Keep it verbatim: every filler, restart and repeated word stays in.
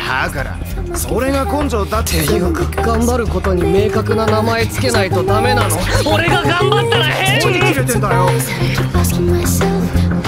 だからそれが根性だっていうか頑張ることに明確な名前つけないとダメなの。俺が頑張ったら変に切れてんだよ。